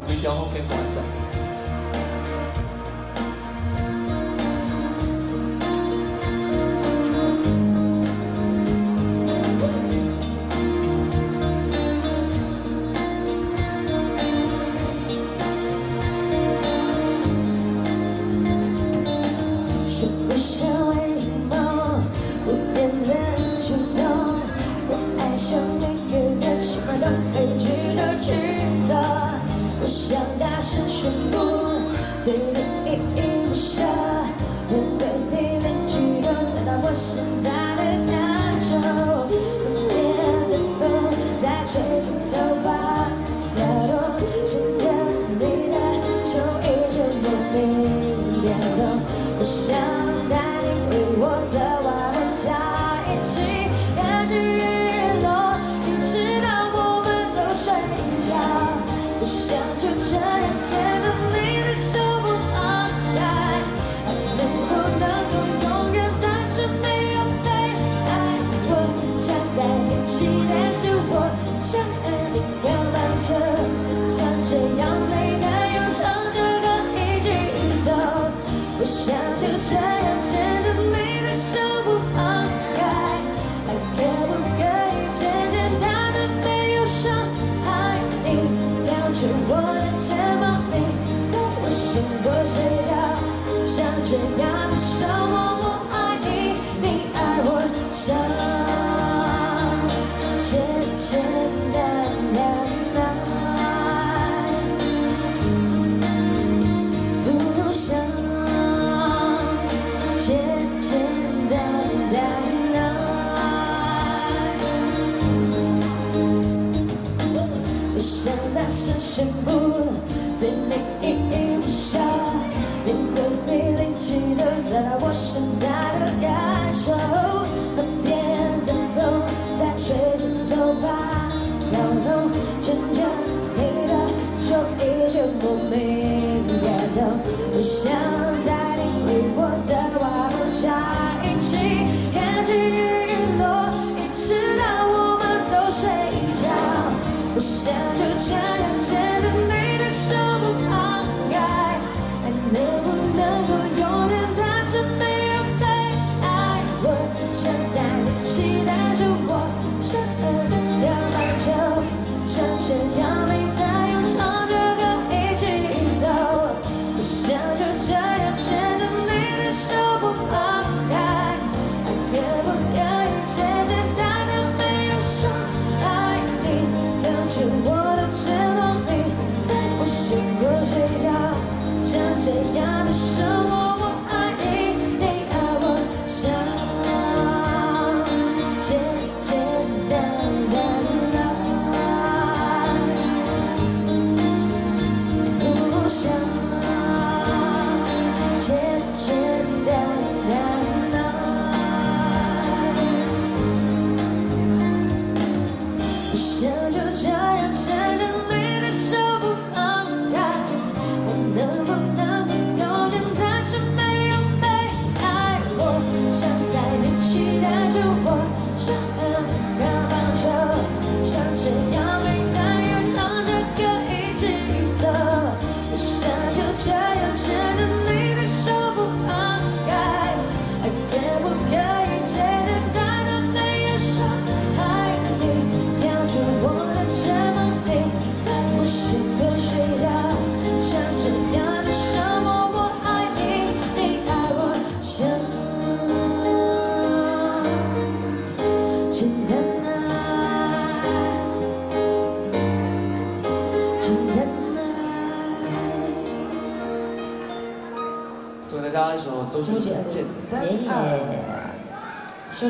你交好给关上。 说不上为什么不变的冲动，我爱上每个人，什么都会值得去做。我想大声宣布，对你依依不舍，连隔壁邻居都猜到我现在的感受。河边的风在吹进头发，摇动牵着你的手，依旧莫名变动。我想带你回我的瓦楞家，一起看着日落，一直到我们都睡着。我想就这样牵着你的手不放开，还能不能够永远单纯没有被爱？我想带你期待着我，想和你漂荡着，像这样每个又唱着歌一起走。我想就这样牵着你的手不放开，还可不可以简简单单没有伤害你？靠着我的肩膀，你在我身后睡觉，像这样的生活，我爱你，你爱我，像简简单单爱，不用想。简简单单爱，我想大声宣布，对你依依不舍，连隔壁邻居都猜到我现在的感受。河边的风在吹着头发，摇动牵着你的手，依旧莫名变动。我想带你回我的瓦楞家，一起看着日落，一直到我们都睡着。我想就这样牵着你的手不放开，还能不能够永远单纯没有被爱？我想带你期待着我，想和你聊蛮久，像这样每天又唱着歌一起走。我想就这样牵着你的手不放开，还可不可以简简单单没有伤害你？靠着我的肩膀，你在我身后睡觉，像这样的生活，我爱你，你爱我，像简简单单爱，不想。简简单单爱，我想就这样牵着你的手不放开，还能不能永远单纯没有被爱？我想带你期待着我，想和你漂荡着，像这样每天又唱着歌一起走。我想就这样牵着你的手不放开，还可不可以简简单单没有伤害你？靠着我的肩膀，你在我身后睡觉，像这样的生活，我爱你，你爱我，像简单爱，简单爱。 送给大家一首周杰伦《简单爱》。